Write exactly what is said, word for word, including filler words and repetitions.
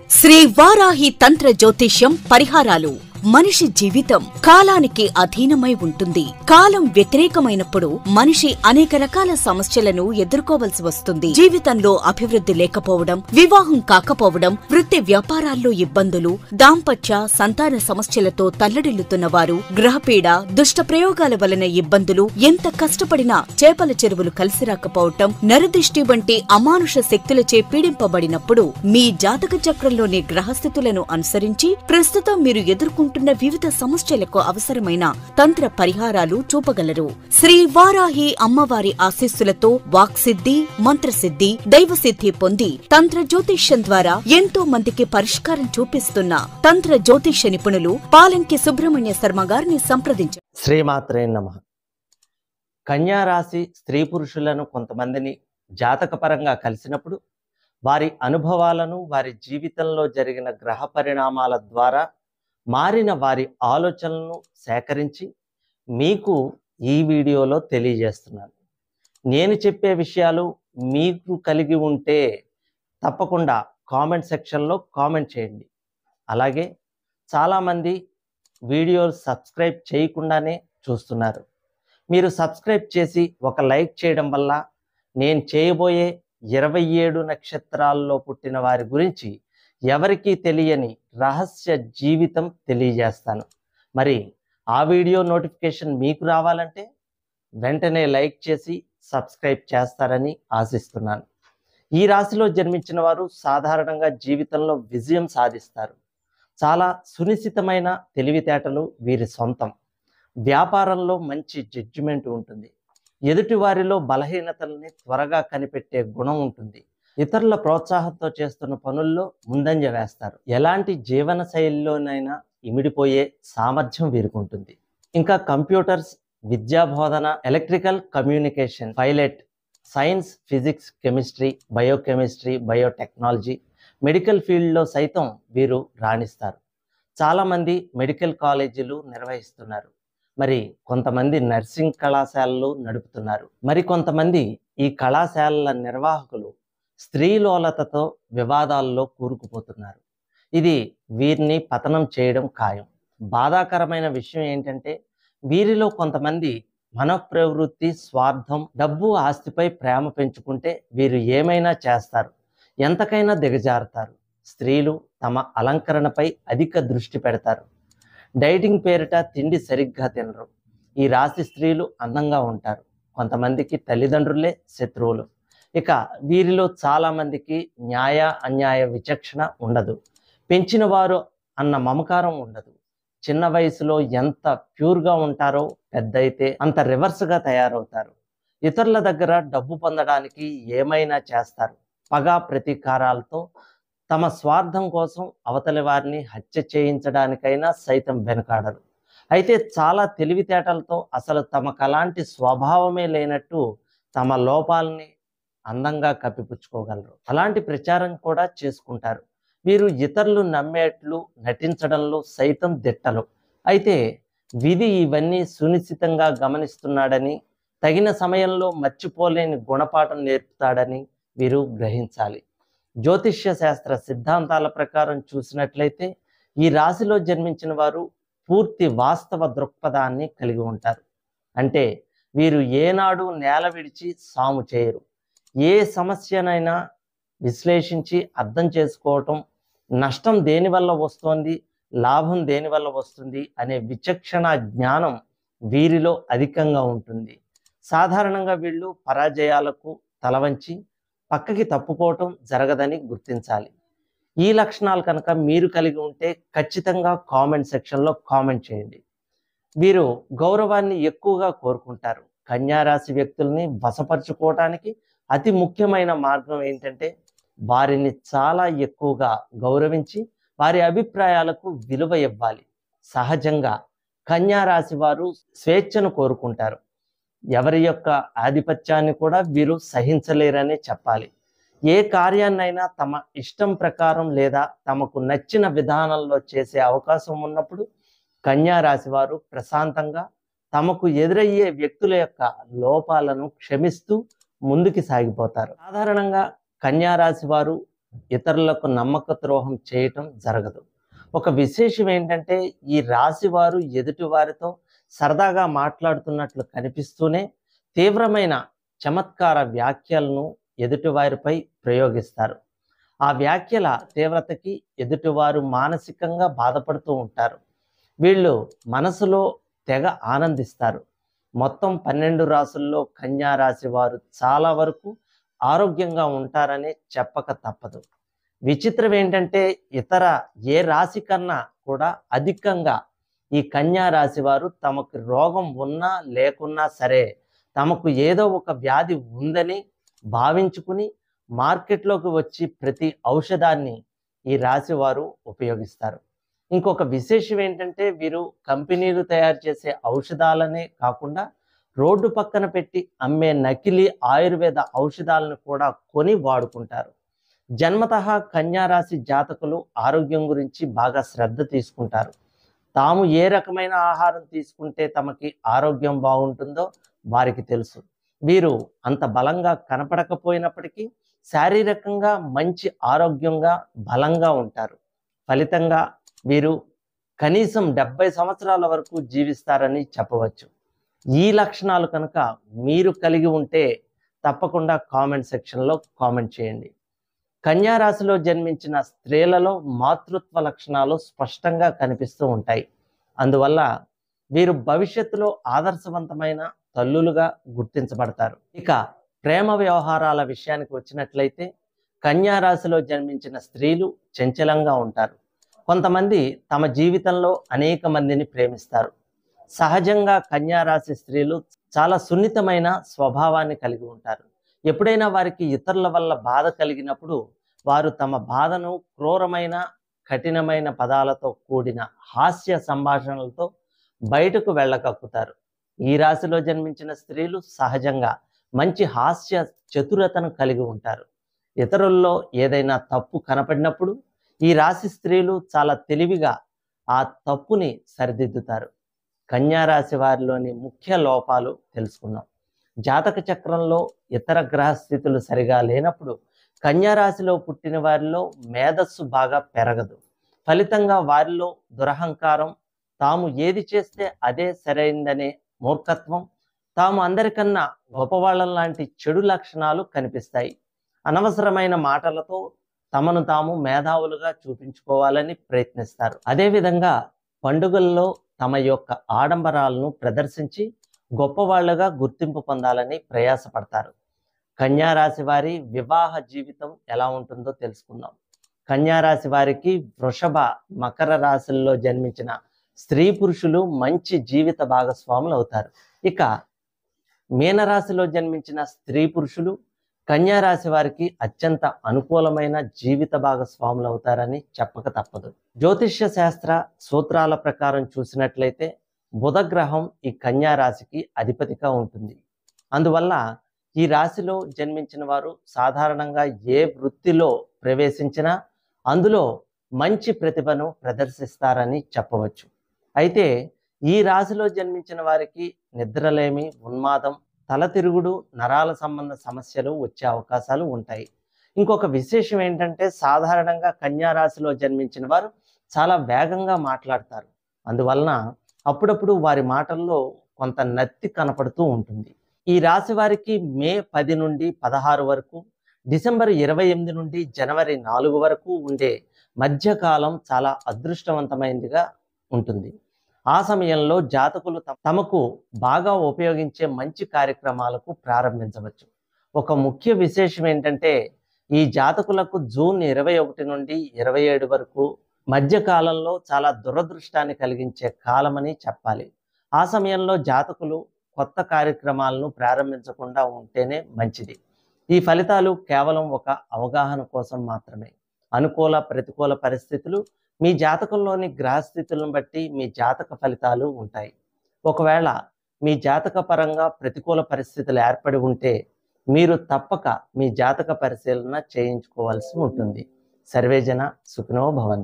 శ్రీ వారాహి తంత్ర జ్యోతిష్యం పరిహారాలు. మనిషి జీవితం కాలానికి అధీనమై ఉంటుంది. కాలం వ్యతిరేకమైనప్పుడు మనిషి అనేక రకాల సమస్యలను ఎదుర్కోవలసి వస్తుంది. జీవితంలో అభివృద్ధి లేకపోవడం, వివాహం కాకపోవడం, వృత్తి వ్యాపారాల్లో ఇబ్బందులు, దాంపత్య సంతాన సమస్యలతో తల్లడిల్లుతున్న వారు, గ్రహపీడ, దుష్ట ప్రయోగాల వలన ఇబ్బందులు, ఎంత కష్టపడినా చేపల చెరువులు కలిసి రాకపోవటం, నరదిష్టి వంటి అమానుష శక్తులచే పీడింపబడినప్పుడు మీ జాతక చక్రంలోని గ్రహస్థితులను అనుసరించి ప్రస్తుతం మీరు ఎదుర్కొంటున్న వివిధ సమస్యలకు అవసరమైన తంత్ర పరిహారాలు చూపగలరు. శ్రీ వారాహి అమ్మవారి ఆశీస్సులతో వాక్సిద్ధి, మంత్రసిద్ధి, దైవసిద్ధి పొంది తంత్ర జ్యోతిష్యం ద్వారా ఎంతో మందికి పరిష్కారం చూపిస్తున్న తంత్ర జ్యోతిష్య నిపుణులు పాలంకి సుబ్రహ్మణ్య శర్మ గారిని సంప్రదించారు. శ్రీమాత్రే నమః. కన్యా రాశి స్త్రీ పురుషులను కొంతమందిని జాతకపరంగా కలిసినప్పుడు వారి అనుభవాలను, వారి జీవితంలో జరిగిన గ్రహ పరిణామాల ద్వారా మారిన వారి ఆలోచనలను సేకరించి మీకు ఈ వీడియోలో తెలియజేస్తున్నాను. నేను చెప్పే విషయాలు మీకు కలిగి ఉంటే తప్పకుండా కామెంట్ సెక్షన్లో కామెంట్ చేయండి. అలాగే చాలామంది వీడియోలు సబ్స్క్రైబ్ చేయకుండానే చూస్తున్నారు. మీరు సబ్స్క్రైబ్ చేసి ఒక లైక్ చేయడం వల్ల నేను చేయబోయే ఇరవై ఏడు నక్షత్రాల్లో పుట్టిన వారి గురించి ఎవరికీ తెలియని రహస్య జీవితం తెలియజేస్తాను. మరి ఆ వీడియో నోటిఫికేషన్ మీకు రావాలంటే వెంటనే లైక్ చేసి సబ్స్క్రైబ్ చేస్తారని ఆశిస్తున్నాను. ఈ రాశిలో జన్మించిన వారు సాధారణంగా జీవితంలో విజయం సాధిస్తారు. చాలా సునిశ్చితమైన తెలివితేటలు వీరి సొంతం. వ్యాపారంలో మంచి జడ్జిమెంట్ ఉంటుంది. ఎదుటి వారిలో బలహీనతల్ని త్వరగా కనిపెట్టే గుణం ఉంటుంది. ఇతరుల ప్రోత్సాహంతో చేస్తున్న పనుల్లో ముందంజ వేస్తారు. ఎలాంటి జీవన శైలిలోనైనా ఇమిడిపోయే సామర్థ్యం వీరికి ఉంటుంది. ఇంకా కంప్యూటర్స్, విద్యా బోధన, electrical, communication, pilot, science, physics, chemistry, biochemistry, biotechnology, medical ఫీల్డ్లో సైతం వీరు రాణిస్తారు. చాలామంది మెడికల్ కాలేజీలు నిర్వహిస్తున్నారు. మరి కొంతమంది నర్సింగ్ కళాశాలలు నడుపుతున్నారు. మరి కొంతమంది ఈ కళాశాలల నిర్వాహకులు స్త్రీలోలతతో వివాదాల్లో కూరుకుపోతున్నారు. ఇది వీరిని పతనం చేయడం ఖాయం. బాధాకరమైన విషయం ఏంటంటే వీరిలో కొంతమంది మనఃప్రవృత్తి, స్వార్థం, డబ్బు, ఆస్తిపై ప్రేమ పెంచుకుంటే వీరు ఏమైనా చేస్తారు, ఎంతకైనా దిగజారుతారు. స్త్రీలు తమ అలంకరణపై అధిక దృష్టి పెడతారు. డైటింగ్ పేరిట తిండి సరిగ్గా తినరు. ఈ రాశి స్త్రీలు అందంగా ఉంటారు. కొంతమందికి తల్లిదండ్రులే శత్రువులు. ఇక వీరిలో చాలామందికి న్యాయ అన్యాయ విచక్షణ ఉండదు. పెంచిన వారు అన్న మమకారం ఉండదు. చిన్న వయసులో ఎంత ప్యూర్గా ఉంటారో పెద్ద అయితే అంత రివర్స్గా తయారవుతారు. ఇతరుల దగ్గర డబ్బు పొందడానికి ఏమైనా చేస్తారు. పగ, ప్రతీకారాలతో తమ స్వార్థం కోసం అవతలి వారిని హత్య చేయించడానికైనా సైతం వెనుకాడరు. అయితే చాలా తెలివితేటలతో అసలు తమకు అలాంటి స్వభావమే లేనట్టు తమ లోపాలని అందంగా కప్పిపుచ్చుకోగలరు. అలాంటి ప్రచారం కూడా చేసుకుంటారు. వీరు ఇతరులు నమ్మేట్లు నటించడంలో సైతం దిట్టలు. అయితే విధి ఇవన్నీ సునిశ్చితంగా గమనిస్తున్నాడని, తగిన సమయంలో మర్చిపోలేని గుణపాఠం నేర్పుతాడని వీరు గ్రహించాలి. జ్యోతిష్య శాస్త్ర సిద్ధాంతాల ప్రకారం చూసినట్లయితే ఈ రాశిలో జన్మించిన వారు పూర్తి వాస్తవ దృక్పథాన్ని కలిగి ఉంటారు. అంటే వీరు ఏనాడు నేల విడిచి సాము చేయరు. ఏ సమస్యనైనా విశ్లేషించి అర్థం చేసుకోవటం, నష్టం దేనివల్ల వస్తోంది, లాభం దేనివల్ల వస్తుంది అనే విచక్షణ జ్ఞానం వీరిలో అధికంగా ఉంటుంది. సాధారణంగా వీళ్ళు పరాజయాలకు తలవంచి పక్కకి తప్పుకోవటం జరగదని గుర్తించాలి. ఈ లక్షణాలు కనుక మీరు కలిగి ఉంటే ఖచ్చితంగా కామెంట్ సెక్షన్లో కామెంట్ చేయండి. వీరు గౌరవాన్ని ఎక్కువగా కోరుకుంటారు. కన్యా రాశి వ్యక్తుల్ని వశపరుచుకోవటానికి అతి ముఖ్యమైన మార్గం ఏంటంటే వారిని చాలా ఎక్కువగా గౌరవించి వారి అభిప్రాయాలకు విలువ ఇవ్వాలి. సహజంగా కన్యా రాశి వారు స్వేచ్ఛను కోరుకుంటారు. ఎవరి యొక్క ఆధిపత్యాన్ని కూడా వీరు సహించలేరనే చెప్పాలి. ఏ కార్యాన్నైనా తమ ఇష్టం ప్రకారం లేదా తమకు నచ్చిన విధానంలో చేసే అవకాశం ఉన్నప్పుడు కన్యా రాశి వారు ప్రశాంతంగా తమకు ఎదురయ్యే వ్యక్తుల యొక్క లోపాలను క్షమిస్తూ ముందుకు సాగిపోతారు. సాధారణంగా కన్యా రాశి వారు ఇతరులకు నమ్మక ద్రోహం చేయటం జరగదు. ఒక విశేషం ఏంటంటే ఈ రాశి వారు ఎదుటి వారితో సరదాగా మాట్లాడుతున్నట్లు కనిపిస్తూనే తీవ్రమైన చమత్కార వ్యాఖ్యలను ఎదుటివారిపై ప్రయోగిస్తారు. ఆ వ్యాఖ్యల తీవ్రతకి ఎదుటివారు మానసికంగా బాధపడుతూ ఉంటారు. వీళ్ళు మనసులో తెగ ఆనందిస్తారు. మొత్తం పన్నెండు రాసుల్లో కన్యా రాశి వారు చాలా వరకు ఆరోగ్యంగా ఉంటారని చెప్పక తప్పదు. విచిత్రం ఏంటంటే ఇతర ఏ రాశి కన్నా కూడా అధికంగా ఈ కన్యా రాశి వారు తమకు రోగం ఉన్నా లేకున్నా సరే తమకు ఏదో ఒక వ్యాధి ఉందని భావించుకుని మార్కెట్లోకి వచ్చి ప్రతి ఔషధాన్ని ఈ రాశి వారు ఉపయోగిస్తారు. ఇంకొక విశేషం ఏంటంటే వీరు కంపెనీలు తయారు చేసే ఔషధాలనే కాకుండా రోడ్డు పక్కన పెట్టి అమ్మే నకిలీ ఆయుర్వేద ఔషధాలను కూడా కొని వాడుకుంటారు. జన్మతః కన్యా రాశి జాతకులు ఆరోగ్యం గురించి బాగా శ్రద్ధ తీసుకుంటారు. తాము ఏ రకమైన ఆహారం తీసుకుంటే తమకి ఆరోగ్యం బాగుంటుందో వారికి తెలుసు. వీరు అంత బలంగా కనపడకపోయినప్పటికీ శారీరకంగా మంచి ఆరోగ్యంగా బలంగా ఉంటారు. ఫలితంగా వీరు కనీసం డెబ్బై సంవత్సరాల వరకు జీవిస్తారని చెప్పవచ్చు. ఈ లక్షణాలు కనుక మీరు కలిగి ఉంటే తప్పకుండా కామెంట్ సెక్షన్లో కామెంట్ చేయండి. కన్యా రాశిలో జన్మించిన స్త్రీలలో మాతృత్వ లక్షణాలు స్పష్టంగా కనిపిస్తూ ఉంటాయి. అందువల్ల వీరు భవిష్యత్తులో ఆదర్శవంతమైన తల్లులుగా గుర్తించబడతారు. ఇక ప్రేమ వ్యవహారాల విషయానికి వచ్చినట్లయితే కన్యా రాశిలో జన్మించిన స్త్రీలు చంచలంగా ఉంటారు. కొంతమంది తమ జీవితంలో అనేక మందిని ప్రేమిస్తారు. సహజంగా కన్యా రాశి స్త్రీలు చాలా సున్నితమైన స్వభావాన్ని కలిగి ఉంటారు. ఎప్పుడైనా వారికి ఇతరుల వల్ల బాధ కలిగినప్పుడు వారు తమ బాధను క్రూరమైన కఠినమైన పదాలతో కూడిన హాస్య సంభాషణలతో బయటకు వెళ్ళకక్కుతారు. ఈ రాశిలో జన్మించిన స్త్రీలు సహజంగా మంచి హాస్య చతురతను కలిగి ఉంటారు. ఇతరుల్లో ఏదైనా తప్పు కనపడినప్పుడు ఈ రాశి స్త్రీలు చాలా తెలివిగా ఆ తప్పుని సరిదిద్దుతారు. కన్యా రాశి వారిలోని ముఖ్య లోపాలు తెలుసుకున్నాం. జాతక చక్రంలో ఇతర గ్రహ స్థితులు సరిగా లేనప్పుడు కన్యా రాశిలో పుట్టిన వారిలో మేధస్సు బాగా పెరగదు. ఫలితంగా వారిలో దురహంకారం, తాము ఏది చేస్తే అదే సరైందనే మూర్ఖత్వం, తాము అందరికన్నా గొప్పవాళ్ళం లాంటి చెడు లక్షణాలు కనిపిస్తాయి. అనవసరమైన మాటలతో తమను తాము మేధావులుగా చూపించుకోవాలని ప్రయత్నిస్తారు. అదేవిధంగా పండుగల్లో తమ యొక్క ఆడంబరాలను ప్రదర్శించి గొప్పవాళ్లుగా గుర్తింపు పొందాలని ప్రయాసపడతారు. కన్యా రాశి వారి వివాహ జీవితం ఎలా ఉంటుందో తెలుసుకుందాం. కన్యా రాశి వారికి వృషభ, మకర రాశుల్లో జన్మించిన స్త్రీ పురుషులు మంచి జీవిత భాగస్వాములు అవుతారు. ఇక మీనరాశిలో జన్మించిన స్త్రీ పురుషులు కన్యా రాశి వారికి అత్యంత అనుకూలమైన జీవిత భాగస్వాములు అవుతారని చెప్పక తప్పదు. జ్యోతిష్య శాస్త్ర సూత్రాల ప్రకారం చూసినట్లయితే బుధగ్రహం ఈ కన్యా రాశికి అధిపతిగా ఉంటుంది. అందువల్ల ఈ రాశిలో జన్మించిన వారు సాధారణంగా ఏ వృత్తిలో ప్రవేశించినా అందులో మంచి ప్రతిభను ప్రదర్శిస్తారని చెప్పవచ్చు. అయితే ఈ రాశిలో జన్మించిన వారికి నిద్రలేమి, ఉన్మాదం, తల తిరుగుడు, నరాల సంబంధ సమస్యలు వచ్చే అవకాశాలు ఉంటాయి. ఇంకొక విశేషం ఏంటంటే సాధారణంగా కన్యా రాశిలో జన్మించిన వారు చాలా వేగంగా మాట్లాడతారు. అందువలన అప్పుడప్పుడు వారి మాటల్లో కొంత నత్తి కనపడుతూ ఉంటుంది. ఈ రాశి వారికి మే పది నుండి పదహారు వరకు, డిసెంబర్ ఇరవై ఎనిమిది నుండి జనవరి నాలుగు వరకు ఉండే మధ్యకాలం చాలా అదృష్టవంతమైనదిగా ఉంటుంది. ఆ సమయంలో జాతకులు తమకు బాగా ఉపయోగించే మంచి కార్యక్రమాలకు ప్రారంభించవచ్చు. ఒక ముఖ్య విశేషం ఏంటంటే ఈ జాతకులకు జూన్ ఇరవై ఒకటి నుండి ఇరవై ఏడు వరకు మధ్యకాలంలో చాలా దురదృష్టాన్ని కలిగించే కాలమని చెప్పాలి. ఆ సమయంలో జాతకులు కొత్త కార్యక్రమాలను ప్రారంభించకుండా ఉంటేనే మంచిది. ఈ ఫలితాలు కేవలం ఒక అవగాహన కోసం మాత్రమే. అనుకూల ప్రతికూల పరిస్థితులు మీ జాతకంలోని గ్రహస్థితులను బట్టి మీ జాతక ఫలితాలు ఉంటాయి. ఒకవేళ మీ జాతక పరంగా ప్రతికూల పరిస్థితులు ఏర్పడి ఉంటే మీరు తప్పక మీ జాతక పరిశీలన చేయించుకోవాల్సి ఉంటుంది. సర్వేజన సుఖినో భవంతు.